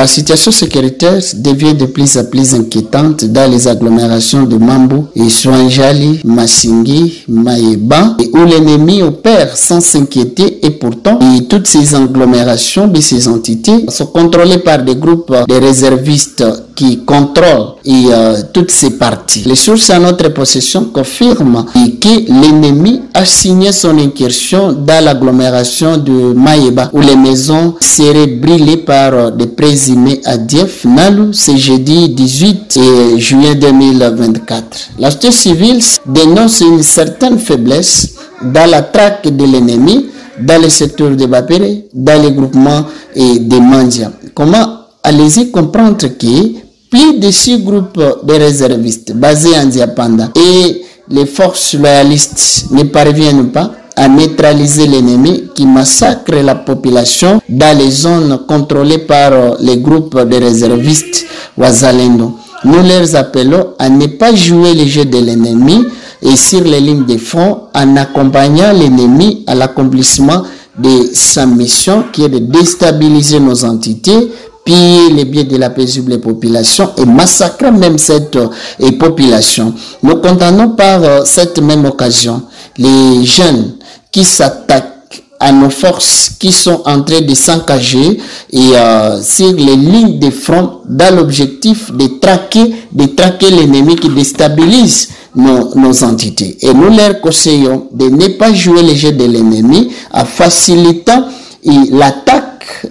La situation sécuritaire devient de plus en plus inquiétante dans les agglomérations de Mambo et Soanjali, Massingi, Maeba, où l'ennemi opère sans s'inquiéter et pourtant toutes ces agglomérations de ces entités sont contrôlées par des groupes de réservistes qui contrôlent toutes ces parties. Les sources à notre possession confirment que l'ennemi a signé son incursion dans l'agglomération de Maeba, où les maisons seraient brûlées par des présumés ADF Nalu ce jeudi 18 juillet 2024. La société civile dénonce une certaine faiblesse dans la traque de l'ennemi dans le secteur de Bapere, dans les groupements des Mandia. Comment allez-y comprendre que plus de 6 groupes de réservistes basés en Diapanda et les forces loyalistes ne parviennent pas à neutraliser l'ennemi qui massacre la population dans les zones contrôlées par les groupes de réservistes Wazalendo. Nous leur appelons à ne pas jouer le jeu de l'ennemi et sur les lignes de front en accompagnant l'ennemi à l'accomplissement de sa mission qui est de déstabiliser nos entités, piller les biens de la paisible population et massacrer même cette population. Nous condamnons par cette même occasion les jeunes qui s'attaquent à nos forces qui sont en train de s'engager et sur les lignes de front dans l'objectif de traquer l'ennemi qui déstabilise nos entités. Et nous leur conseillons de ne pas jouer le jeu de l'ennemi en facilitant l'attaque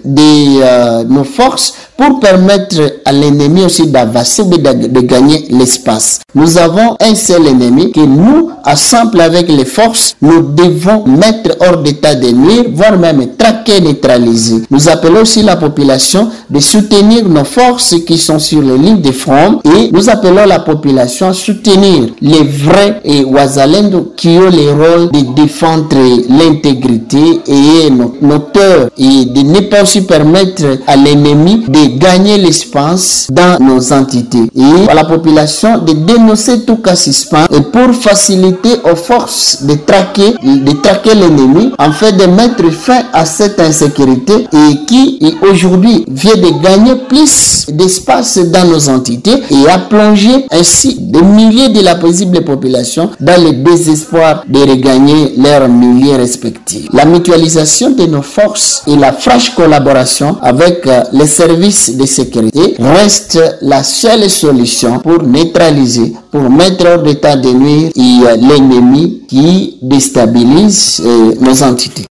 de nos forces pour permettre à l'ennemi aussi d'avancer, de gagner l'espace. Nous avons un seul ennemi que nous, ensemble avec les forces, nous devons mettre hors d'état de nuire, voire même traquer, neutraliser. Nous appelons aussi la population de soutenir nos forces qui sont sur les lignes de front et nous appelons la population à soutenir les vrais Wazalendo qui ont le rôle de défendre l'intégrité et notre peur et de ne pas aussi permettre à l'ennemi de gagner l'espace dans nos entités et à la population de dénoncer tout cas suspens et pour faciliter aux forces de traquer l'ennemi en fait de mettre fin à cette insécurité et qui aujourd'hui vient de gagner plus d'espace dans nos entités et a plongé ainsi des milliers de la paisible population dans le désespoir de regagner leurs milieux respectifs. La mutualisation de nos forces et la franche collaboration avec les services de sécurité reste la seule solution pour neutraliser, pour mettre hors d'état de nuire l'ennemi qui déstabilise nos entités.